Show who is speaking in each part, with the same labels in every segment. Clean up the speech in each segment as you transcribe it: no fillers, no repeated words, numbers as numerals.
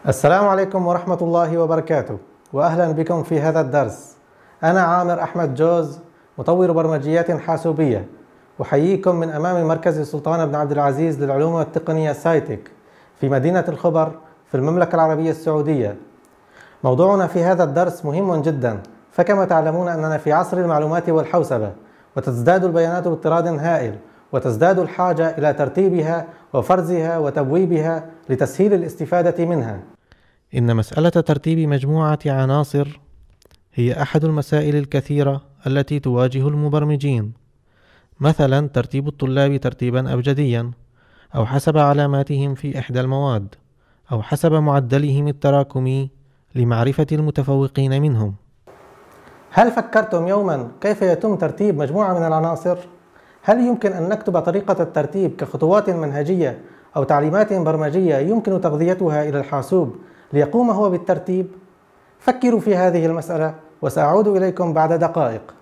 Speaker 1: السلام عليكم ورحمة الله وبركاته، وأهلا بكم في هذا الدرس. أنا عامر أحمد جوز، مطور برمجيات حاسوبية، أحييكم من أمام مركز السلطان بن عبد العزيز للعلوم والتقنية سايتك في مدينة الخبر في المملكة العربية السعودية. موضوعنا في هذا الدرس مهم جدا، فكما تعلمون أننا في عصر المعلومات والحوسبة، وتزداد البيانات باضطراد هائل، وتزداد الحاجة إلى ترتيبها وفرزها وتبويبها لتسهيل الاستفادة منها.
Speaker 2: إن مسألة ترتيب مجموعة عناصر هي أحد المسائل الكثيرة التي تواجه المبرمجين، مثلا ترتيب الطلاب ترتيبا أبجديا، أو حسب علاماتهم في إحدى المواد، أو حسب معدلهم التراكمي لمعرفة المتفوقين منهم.
Speaker 1: هل فكرتم يوما كيف يتم ترتيب مجموعة من العناصر؟ هل يمكن أن نكتب طريقة الترتيب كخطوات منهجية أو تعليمات برمجية يمكن تغذيتها إلى الحاسوب ليقوم هو بالترتيب؟ فكروا في هذه المسألة وسأعود إليكم بعد دقائق.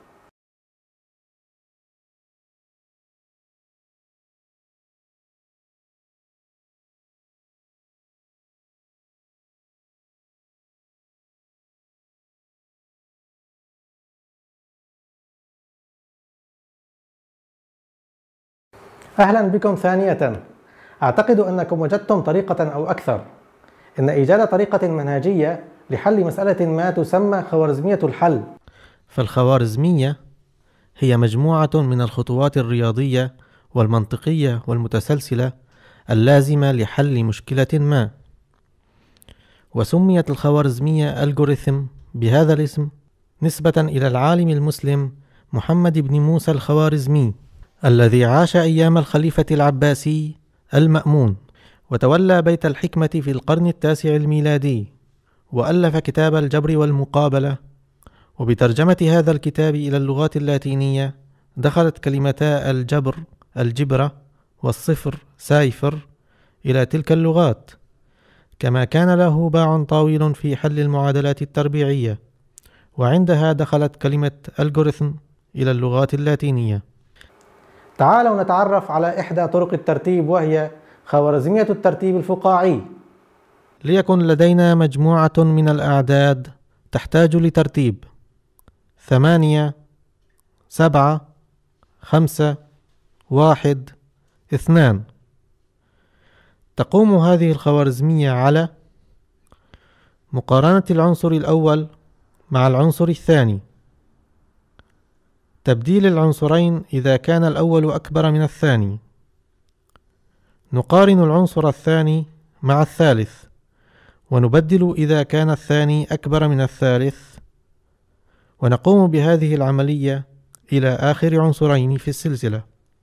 Speaker 1: أهلا بكم ثانية. أعتقد أنكم وجدتم طريقة أو أكثر. إن إيجاد طريقة منهجية لحل مسألة ما تسمى خوارزمية الحل.
Speaker 2: فالخوارزمية هي مجموعة من الخطوات الرياضية والمنطقية والمتسلسلة اللازمة لحل مشكلة ما، وسميت الخوارزمية ألغوريثم بهذا الاسم نسبة إلى العالم المسلم محمد بن موسى الخوارزمي، الذي عاش أيام الخليفة العباسي المأمون، وتولى بيت الحكمة في القرن التاسع الميلادي، وألف كتاب الجبر والمقابلة. وبترجمة هذا الكتاب إلى اللغات اللاتينية دخلت كلمتا الجبر الجبرة والصفر سايفر إلى تلك اللغات، كما كان له باع طويل في حل المعادلات التربيعية، وعندها دخلت كلمة ألغوريثم إلى اللغات اللاتينية.
Speaker 1: تعالوا نتعرف على إحدى طرق الترتيب، وهي خوارزمية الترتيب الفقاعي.
Speaker 2: ليكن لدينا مجموعة من الأعداد تحتاج لترتيب 8 7 5 1 2. تقوم هذه الخوارزمية على مقارنة العنصر الأول مع العنصر الثاني، تبديل العنصرين إذا كان الأول أكبر من الثاني، نقارن العنصر الثاني مع الثالث ونبدل إذا كان الثاني أكبر من الثالث، ونقوم بهذه العملية إلى آخر عنصرين في السلسلة.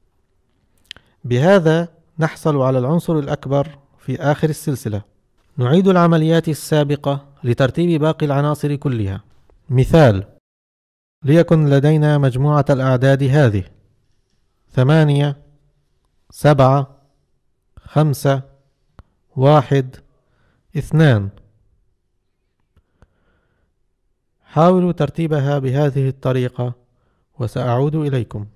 Speaker 2: بهذا نحصل على العنصر الأكبر في آخر السلسلة. نعيد العمليات السابقة لترتيب باقي العناصر كلها. مثال: ليكن لدينا مجموعة الأعداد هذه 8 7 5 1 2. حاولوا ترتيبها بهذه الطريقة وسأعود إليكم.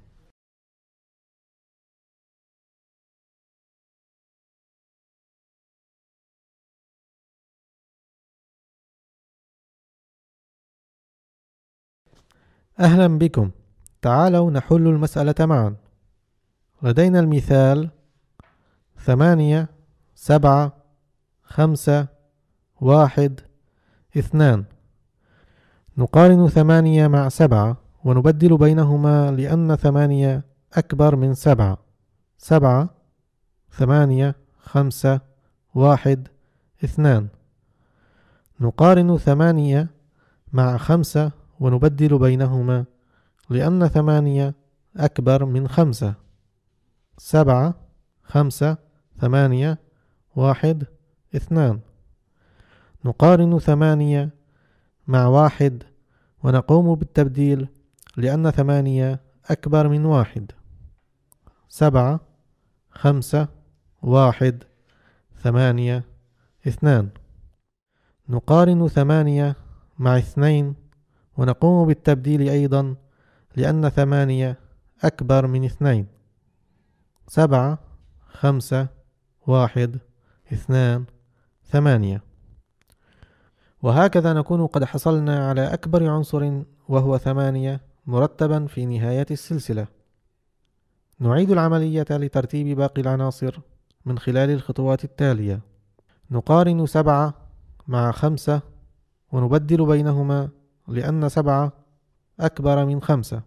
Speaker 2: أهلا بكم. تعالوا نحل المسألة معا. لدينا المثال 8 7 5 1 2. نقارن 8 مع 7 ونبدل بينهما لأن 8 أكبر من 7. 7 8 5 1 2. نقارن 8 مع 5 ونبدل بينهما لأن 8 أكبر من 5. 7 5 8 1 2. نقارن 8 مع 1 ونقوم بالتبديل لأن 8 أكبر من 1. 7 5 1 8 2. نقارن 8 مع 2 ونقوم بالتبديل أيضا لأن 8 أكبر من 2. 7 5 1 2 8. وهكذا نكون قد حصلنا على أكبر عنصر وهو 8 مرتبا في نهاية السلسلة. نعيد العملية لترتيب باقي العناصر من خلال الخطوات التالية: نقارن 7 مع 5 ونبدل بينهما لأن 7 أكبر من 5.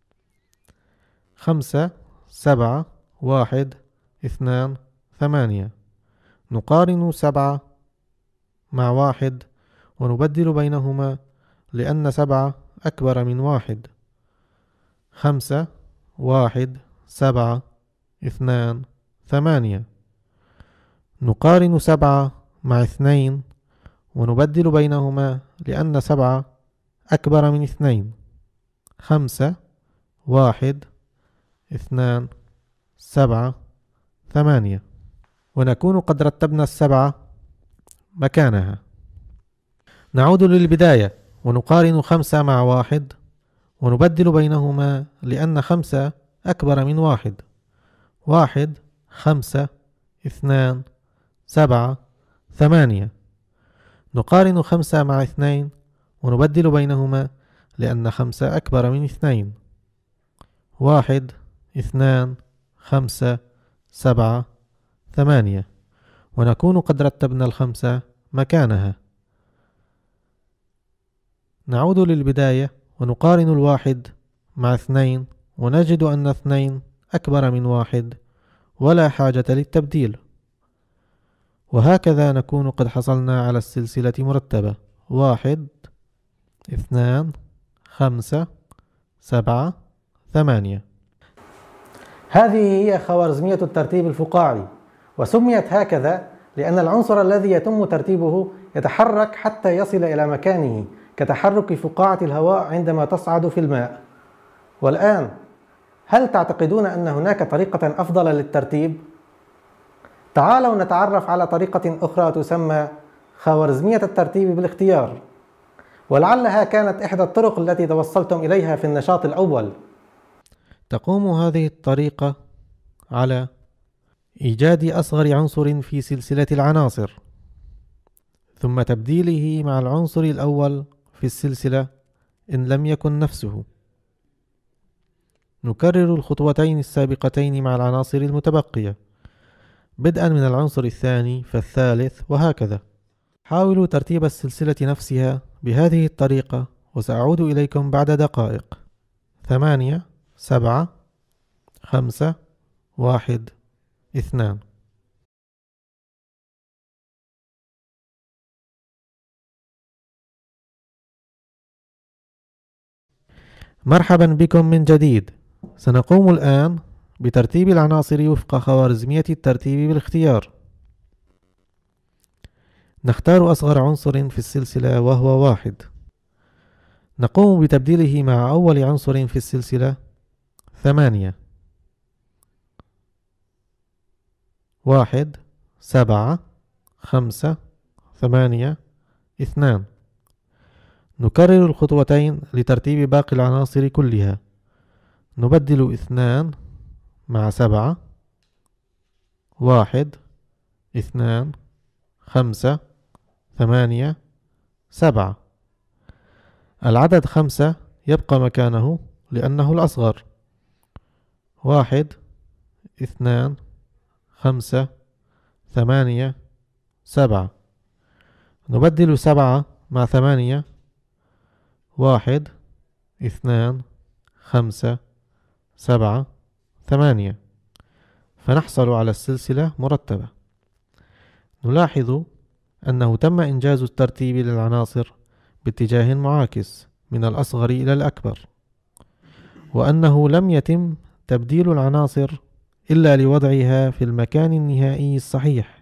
Speaker 2: 5 7 1 2 8. نقارن 7 مع 1 ونبدل بينهما لأن 7 أكبر من 1. 5 1 7 2 8. نقارن 7 مع 2 ونبدل بينهما لأن 7 أكبر من 2. 5 1 2 7 8. ونكون قد رتبنا 7 مكانها. نعود للبداية ونقارن 5 مع 1 ونبدل بينهما لأن 5 أكبر من 1. 1 5 2 7 8. نقارن 5 مع 2 ونبدل بينهما لأن 5 أكبر من 2. 1 2 5 7 8. ونكون قد رتبنا 5 مكانها. نعود للبداية ونقارن 1 مع 2 ونجد أن 2 أكبر من 1 ولا حاجة للتبديل. وهكذا نكون قد حصلنا على السلسلة مرتبة: 1 2 5 7 8.
Speaker 1: هذه هي خوارزمية الترتيب الفقاعي، وسميت هكذا لأن العنصر الذي يتم ترتيبه يتحرك حتى يصل إلى مكانه كتحرك فقاعة الهواء عندما تصعد في الماء. والآن، هل تعتقدون أن هناك طريقة أفضل للترتيب؟ تعالوا نتعرف على طريقة أخرى تسمى خوارزمية الترتيب بالاختيار، ولعلها كانت إحدى الطرق التي توصلتم إليها في النشاط الأول.
Speaker 2: تقوم هذه الطريقة على إيجاد أصغر عنصر في سلسلة العناصر ثم تبديله مع العنصر الأول في السلسلة إن لم يكن نفسه. نكرر الخطوتين السابقتين مع العناصر المتبقية بدءا من العنصر الثاني فالثالث وهكذا. حاولوا ترتيب السلسلة نفسها بهذه الطريقة وسأعود إليكم بعد دقائق. 8 7 5 1 2. مرحبا بكم من جديد. سنقوم الآن بترتيب العناصر وفق خوارزمية الترتيب بالاختيار. نختار أصغر عنصر في السلسلة وهو 1. نقوم بتبديله مع أول عنصر في السلسلة 8. 1 7 5 8 2. نكرر الخطوتين لترتيب باقي العناصر كلها. نبدل 2 مع 7. 1 2 5 8 7. العدد 5 يبقى مكانه لأنه الأصغر. 1 2 5 8 7. نبدل 7 مع 8. 1 2 5 7 8. فنحصل على السلسلة مرتبة. نلاحظ أنه تم إنجاز الترتيب للعناصر باتجاه معاكس من الأصغر إلى الأكبر، وأنه لم يتم تبديل العناصر إلا لوضعها في المكان النهائي الصحيح،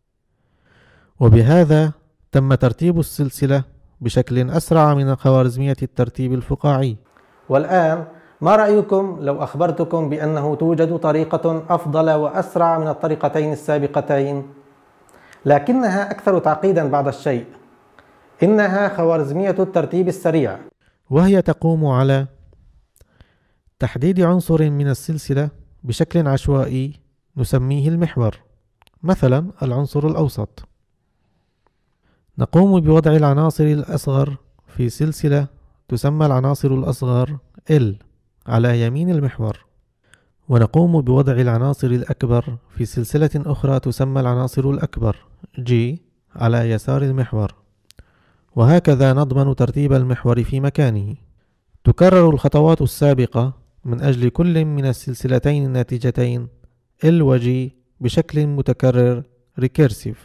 Speaker 2: وبهذا تم ترتيب السلسلة بشكل أسرع من خوارزمية الترتيب الفقاعي.
Speaker 1: والآن، ما رأيكم لو أخبرتكم بأنه توجد طريقة أفضل وأسرع من الطريقتين السابقتين، لكنها أكثر تعقيدا بعض الشيء؟ إنها خوارزمية الترتيب السريع،
Speaker 2: وهي تقوم على تحديد عنصر من السلسلة بشكل عشوائي نسميه المحور، مثلا العنصر الأوسط. نقوم بوضع العناصر الأصغر في سلسلة تسمى العناصر الأصغر L على يمين المحور، ونقوم بوضع العناصر الأكبر في سلسلة أخرى تسمى العناصر الأكبر G على يسار المحور، وهكذا نضمن ترتيب المحور في مكانه. تكرر الخطوات السابقة من أجل كل من السلسلتين الناتجتين L و G بشكل متكرر recursive.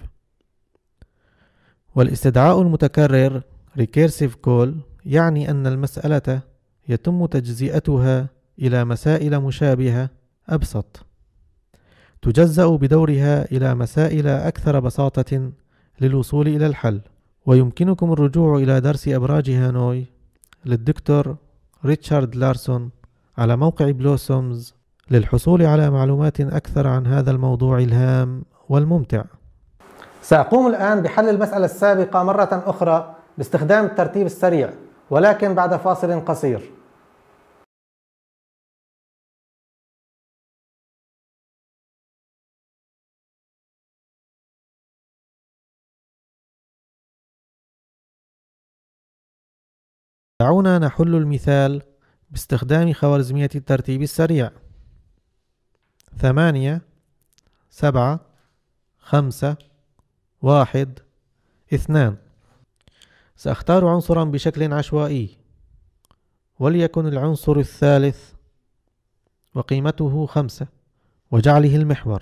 Speaker 2: والاستدعاء المتكرر recursive call يعني أن المسألة يتم تجزئتها إلى مسائل مشابهة أبسط، تجزأ بدورها إلى مسائل أكثر بساطة للوصول إلى الحل. ويمكنكم الرجوع إلى درس أبراج هانوي للدكتور ريتشارد لارسون على موقع بلوسومز للحصول على معلومات أكثر عن هذا الموضوع الهام والممتع.
Speaker 1: سأقوم الآن بحل المسألة السابقة مرة أخرى باستخدام الترتيب السريع، ولكن بعد فاصل قصير.
Speaker 2: دعونا نحل المثال باستخدام خوارزمية الترتيب السريع. 8 7 5 1 2. سأختار عنصرا بشكل عشوائي، وليكن العنصر الثالث وقيمته 5 وجعله المحور.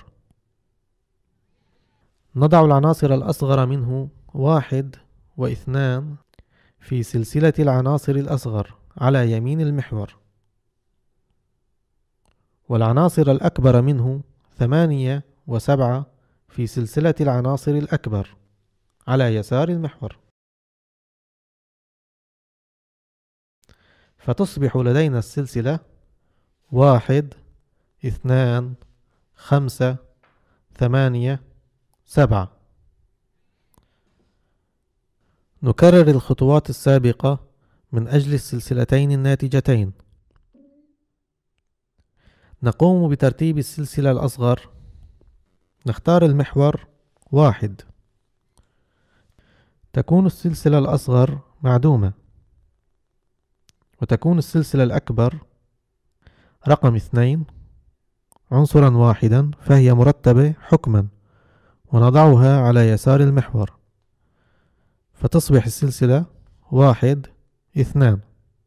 Speaker 2: نضع العناصر الأصغر منه 1 و2 في سلسلة العناصر الأصغر على يمين المحور، والعناصر الأكبر منه 8 و7 في سلسلة العناصر الأكبر على يسار المحور. فتصبح لدينا السلسلة 1 2 5 8 7. نكرر الخطوات السابقة من أجل السلسلتين الناتجتين. نقوم بترتيب السلسلة الأصغر. نختار المحور 1. تكون السلسلة الأصغر معدومة، وتكون السلسلة الأكبر رقم 2 عنصرا واحدا، فهي مرتبة حكما، ونضعها على يسار المحور. فتصبح السلسلة 1 2.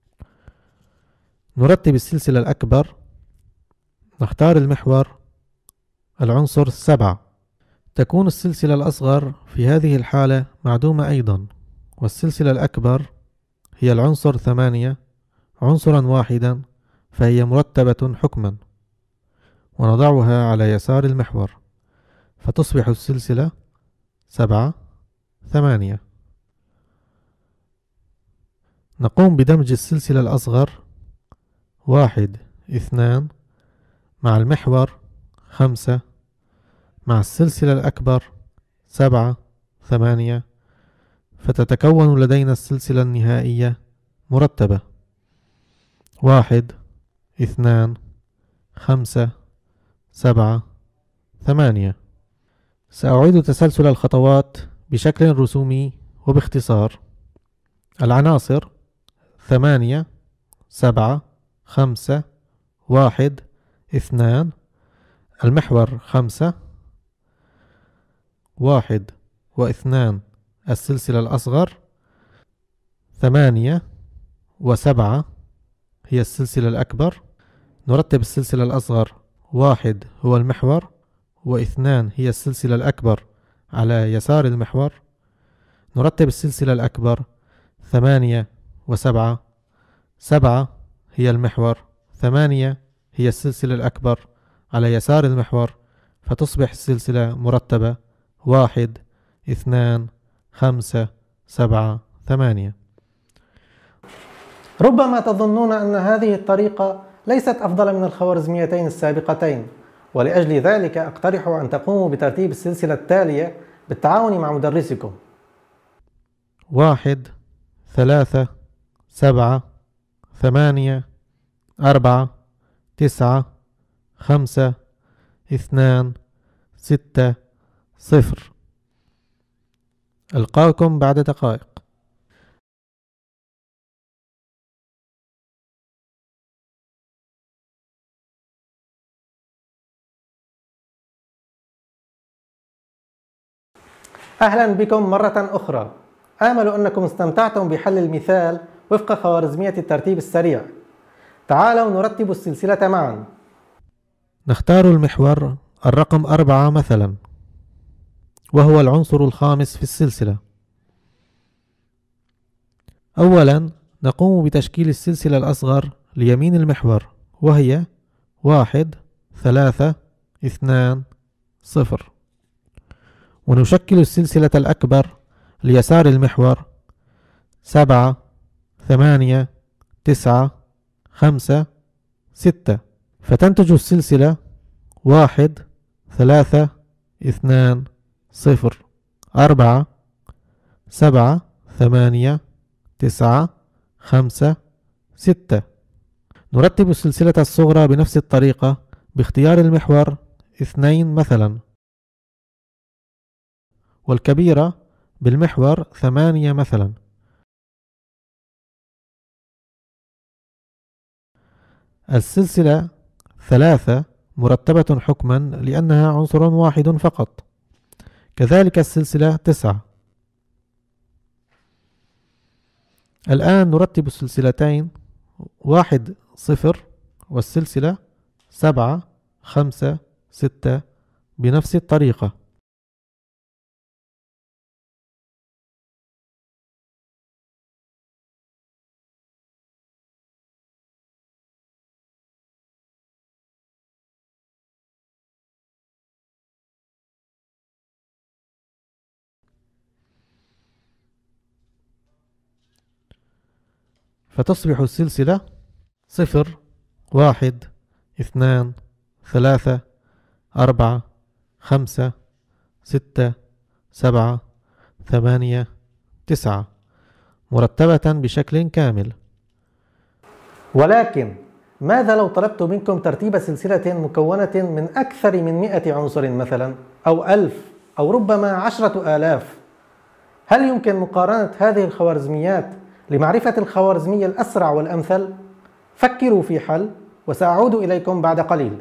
Speaker 2: نرتب السلسلة الأكبر. نختار المحور العنصر 7. تكون السلسلة الأصغر في هذه الحالة معدومة أيضا، والسلسلة الأكبر هي العنصر 8 عنصرا واحدا، فهي مرتبة حكما، ونضعها على يسار المحور. فتصبح السلسلة 7 8. نقوم بدمج السلسلة الأصغر 1 2 مع المحور 5 مع السلسلة الأكبر 7 8، فتتكون لدينا السلسلة النهائية مرتبة 1 2 5 7 8. سأعيد تسلسل الخطوات بشكل رسومي وباختصار. العناصر 8 7 5 1 2. المحور 5 1 و2 السلسلة الأصغر، 8 و7 هي السلسلة الأكبر. نرتب السلسلة الأصغر 1 هو المحور، و2 هي السلسلة الأكبر على يسار المحور. نرتب السلسلة الأكبر 8 و7، 7 هي المحور، 8 هي السلسلة الأكبر على يسار المحور، فتصبح السلسلة مرتبة 1 2 5 7 8.
Speaker 1: ربما تظنون أن هذه الطريقة ليست أفضل من الخوارزميتين السابقتين، ولأجل ذلك أقترح أن تقوموا بترتيب السلسلة التالية بالتعاون مع مدرسكم.
Speaker 2: 1 3 7 8 4 9 5 2 6 0. ألقاكم بعد دقائق.
Speaker 1: أهلا بكم مرة أخرى. آمل أنكم استمتعتم بحل المثال وفق خوارزمية الترتيب السريع. تعالوا نرتب السلسلة معا.
Speaker 2: نختار المحور الرقم 4 مثلا، وهو العنصر الخامس في السلسلة. أولا نقوم بتشكيل السلسلة الأصغر ليمين المحور، وهي 1 3 2 0، ونشكل السلسلة الأكبر ليسار المحور 7 8 9 5 6، فتنتج السلسلة 1 3 2 0 4 7 8 9 5 6. نرتب السلسلة الصغرى بنفس الطريقة باختيار المحور 2 مثلا، والكبيرة بالمحور 8 مثلا. السلسلة 3 مرتبة حكما لأنها عنصر واحد فقط، كذلك السلسلة 9. الآن نرتب السلسلتين 1 0 والسلسلة 7 5 6 بنفس الطريقة. فتصبح السلسلة 0 1 2 3 4 5 6 7 8 9 مرتبة بشكل كامل.
Speaker 1: ولكن ماذا لو طلبت منكم ترتيب سلسلة مكونة من أكثر من 100 عنصر مثلا، أو 1000، أو ربما 10,000؟ هل يمكن مقارنة هذه الخوارزميات لمعرفة الخوارزمي الأسرع والأمثل؟ فكروا في حل، وسأعود إليكم بعد قليل.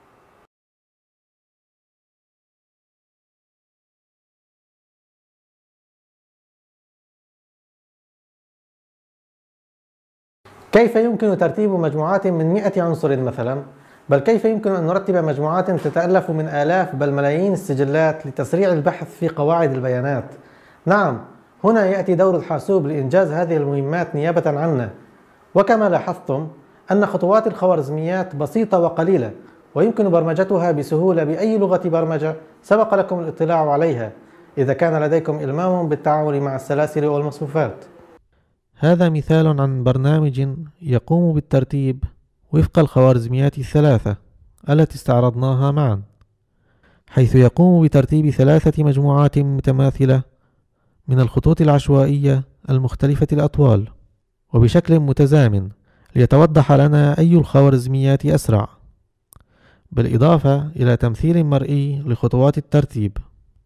Speaker 1: كيف يمكن ترتيب مجموعات من 100 عنصر مثلا؟ بل كيف يمكن أن نرتب مجموعات تتألف من آلاف بل ملايين السجلات لتسريع البحث في قواعد البيانات؟ نعم، هنا يأتي دور الحاسوب لإنجاز هذه المهمات نيابة عنا. وكما لاحظتم أن خطوات الخوارزميات بسيطة وقليلة، ويمكن برمجتها بسهولة بأي لغة برمجة سبق لكم الاطلاع عليها، إذا كان لديكم إلمام بالتعامل مع السلاسل والمصفوفات.
Speaker 2: هذا مثال عن برنامج يقوم بالترتيب وفق الخوارزميات الثلاثة التي استعرضناها معا، حيث يقوم بترتيب 3 مجموعات متماثلة من الخطوط العشوائية المختلفة الأطوال وبشكل متزامن، ليتوضح لنا أي الخوارزميات أسرع، بالإضافة إلى تمثيل مرئي لخطوات الترتيب.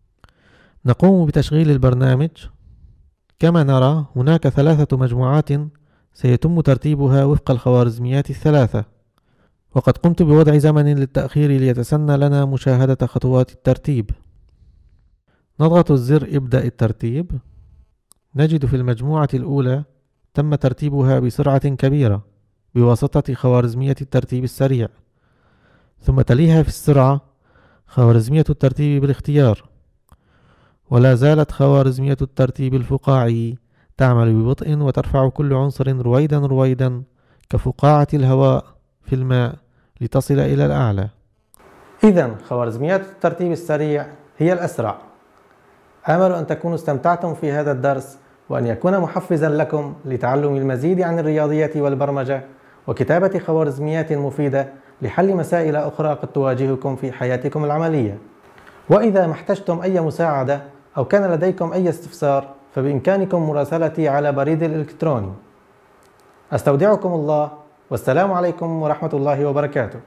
Speaker 2: نقوم بتشغيل البرنامج. كما نرى هناك 3 مجموعات سيتم ترتيبها وفق الخوارزميات الثلاثة، وقد قمت بوضع زمن للتأخير ليتسنى لنا مشاهدة خطوات الترتيب. نضغط الزر ابدأ الترتيب. نجد في المجموعة الأولى تم ترتيبها بسرعة كبيرة بواسطة خوارزمية الترتيب السريع، ثم تليها في السرعة خوارزمية الترتيب بالاختيار، ولا زالت خوارزمية الترتيب الفقاعي تعمل ببطء وترفع كل عنصر رويدا رويدا كفقاعة الهواء في الماء لتصل إلى الأعلى.
Speaker 1: إذن خوارزميات الترتيب السريع هي الأسرع. آمل أن تكونوا استمتعتم في هذا الدرس، وأن يكون محفزا لكم لتعلم المزيد عن الرياضيات والبرمجة وكتابة خوارزميات مفيدة لحل مسائل أخرى قد تواجهكم في حياتكم العملية. وإذا ما احتجتم أي مساعدة أو كان لديكم أي استفسار، فبإمكانكم مراسلتي على بريدي الإلكتروني. أستودعكم الله، والسلام عليكم ورحمة الله وبركاته.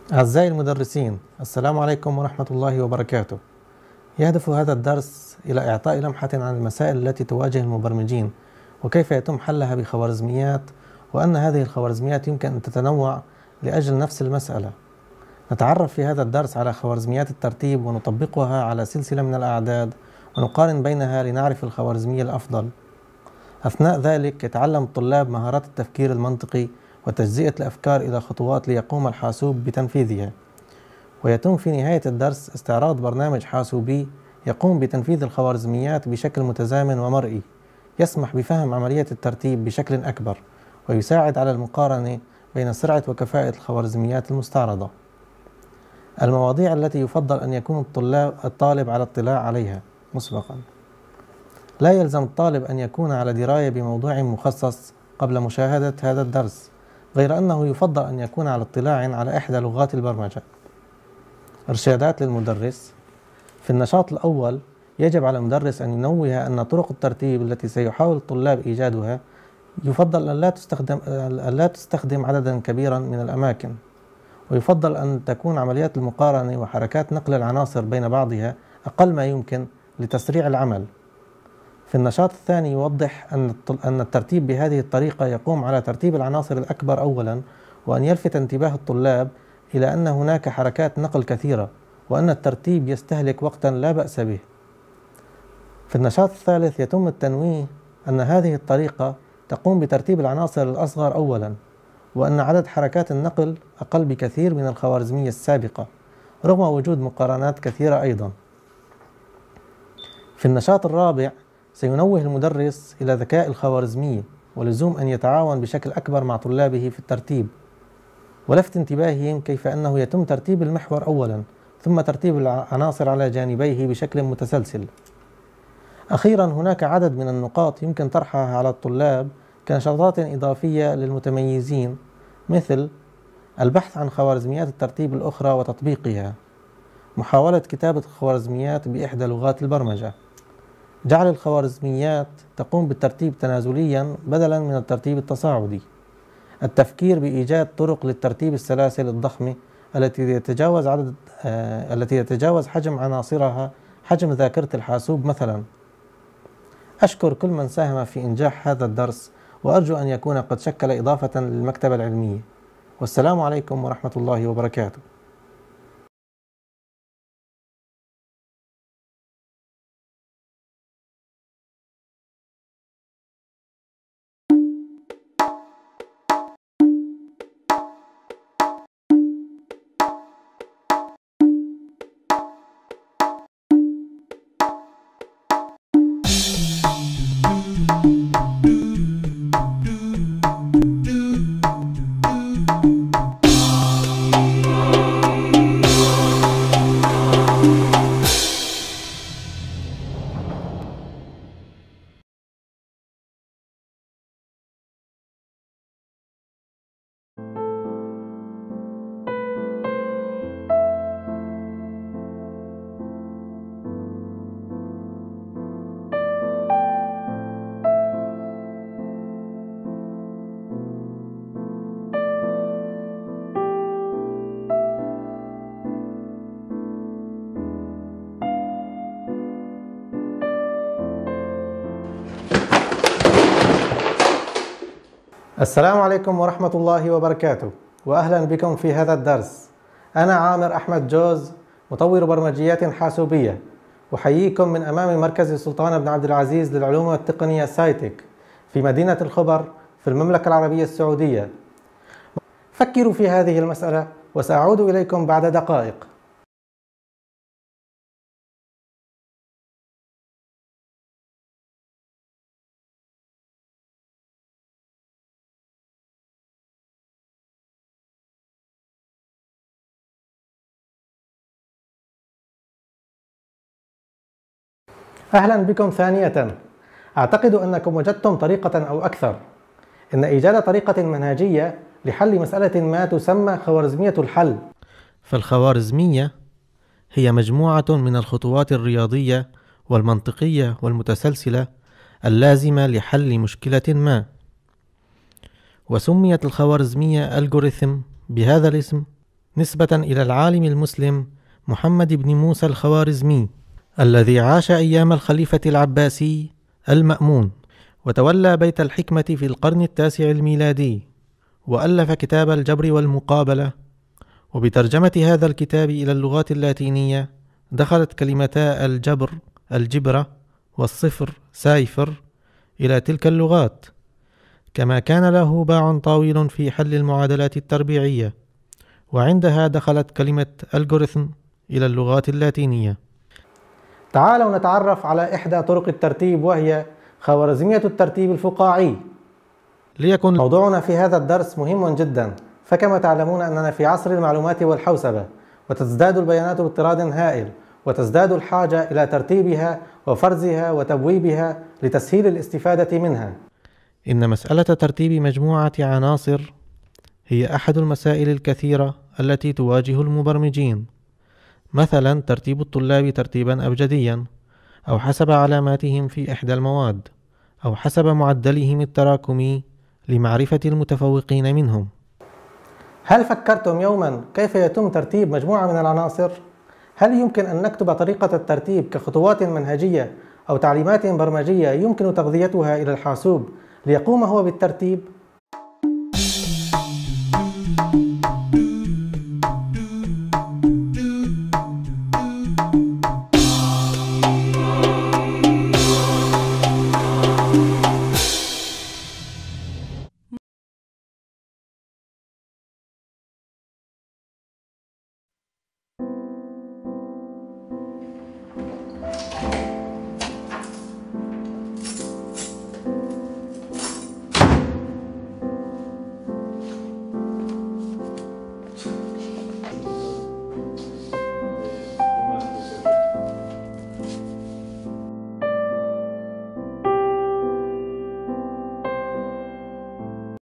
Speaker 1: أعزائي المدرسين، السلام عليكم ورحمة الله وبركاته. يهدف هذا الدرس إلى إعطاء لمحة عن المسائل التي تواجه المبرمجين وكيف يتم حلها بخوارزميات، وأن هذه الخوارزميات يمكن أن تتنوع لأجل نفس المسألة. نتعرف في هذا الدرس على خوارزميات الترتيب ونطبقها على سلسلة من الأعداد ونقارن بينها لنعرف الخوارزمية الأفضل. أثناء ذلك يتعلم الطلاب مهارات التفكير المنطقي وتجزئة الأفكار إلى خطوات ليقوم الحاسوب بتنفيذها. ويتم في نهاية الدرس استعراض برنامج حاسوبي يقوم بتنفيذ الخوارزميات بشكل متزامن ومرئي، يسمح بفهم عملية الترتيب بشكل أكبر ويساعد على المقارنة بين سرعة وكفاءة الخوارزميات المستعرضة. المواضيع التي يفضل أن يكون الطالب على اطلاع عليها مسبقا: لا يلزم الطالب أن يكون على دراية بموضوع مخصص قبل مشاهدة هذا الدرس، غير أنه يفضل أن يكون على اطلاع على إحدى لغات البرمجة. إرشادات للمدرس: في النشاط الأول يجب على المدرس أن ينوه أن طرق الترتيب التي سيحاول الطلاب إيجادها يفضل أن لا تستخدم عددا كبيرا من الأماكن، ويفضل أن تكون عمليات المقارنة وحركات نقل العناصر بين بعضها أقل ما يمكن لتسريع العمل. في النشاط الثاني يوضح أن الترتيب بهذه الطريقة يقوم على ترتيب العناصر الأكبر أولا، وأن يلفت انتباه الطلاب إلى أن هناك حركات نقل كثيرة وأن الترتيب يستهلك وقتا لا بأس به. في النشاط الثالث يتم التنويه أن هذه الطريقة تقوم بترتيب العناصر الأصغر أولا، وأن عدد حركات النقل أقل بكثير من الخوارزمية السابقة رغم وجود مقارنات كثيرة أيضا. في النشاط الرابع سينوه المدرس إلى ذكاء الخوارزمية ولزوم أن يتعاون بشكل أكبر مع طلابه في الترتيب، ولفت انتباههم كيف أنه يتم ترتيب المحور أولا ثم ترتيب العناصر على جانبيه بشكل متسلسل. أخيرا هناك عدد من النقاط يمكن طرحها على الطلاب كنشاطات إضافية للمتميزين، مثل البحث عن خوارزميات الترتيب الأخرى وتطبيقها، محاولة كتابة الخوارزميات بإحدى لغات البرمجة، جعل الخوارزميات تقوم بالترتيب تنازليا بدلا من الترتيب التصاعدي، التفكير بإيجاد طرق للترتيب السلاسل الضخمة التي يتجاوز حجم عناصرها حجم ذاكرة الحاسوب مثلا. أشكر كل من ساهم في إنجاح هذا الدرس، وأرجو أن يكون قد شكل إضافة للمكتبة العلمية. والسلام عليكم ورحمة الله وبركاته. السلام عليكم ورحمة الله وبركاته، وأهلا بكم في هذا الدرس. أنا عامر أحمد جوز، مطور برمجيات حاسوبية، أحييكم من أمام مركز السلطان بن عبد العزيز للعلوم والتقنية سايتك في مدينة الخبر في المملكة العربية السعودية. فكروا في هذه المسألة وسأعود إليكم بعد دقائق. أهلا بكم ثانية. أعتقد أنكم وجدتم طريقة أو أكثر. إن إيجاد طريقة منهجية لحل مسألة ما تسمى خوارزمية الحل.
Speaker 2: فالخوارزمية هي مجموعة من الخطوات الرياضية والمنطقية والمتسلسلة اللازمة لحل مشكلة ما، وسميت الخوارزمية ألغوريثم بهذا الاسم نسبة إلى العالم المسلم محمد بن موسى الخوارزمي الذي عاش أيام الخليفة العباسي المأمون، وتولى بيت الحكمة في القرن التاسع الميلادي، وألف كتاب الجبر والمقابلة. وبترجمة هذا الكتاب إلى اللغات اللاتينية دخلت كلمتا الجبر الجبرة والصفر سايفر إلى تلك اللغات، كما كان له باع طويل في حل المعادلات التربيعية، وعندها دخلت كلمة الجوريثم إلى اللغات اللاتينية.
Speaker 1: تعالوا نتعرف على إحدى طرق الترتيب، وهي خوارزمية الترتيب الفقاعي.
Speaker 2: ليكن
Speaker 1: موضوعنا في هذا الدرس مهم جدا، فكما تعلمون أننا في عصر المعلومات والحوسبة، وتزداد البيانات باضطراد هائل، وتزداد الحاجة إلى ترتيبها وفرزها وتبويبها لتسهيل الاستفادة منها.
Speaker 2: إن مسألة ترتيب مجموعة عناصر هي أحد المسائل الكثيرة التي تواجه المبرمجين، مثلا ترتيب الطلاب ترتيبا أبجديا، أو حسب علاماتهم في إحدى المواد، أو حسب معدلهم التراكمي لمعرفة المتفوقين منهم.
Speaker 1: هل فكرتم يوما كيف يتم ترتيب مجموعة من العناصر؟ هل يمكن أن نكتب طريقة الترتيب كخطوات منهجية أو تعليمات برمجية يمكن تغذيتها إلى الحاسوب ليقوم هو بالترتيب؟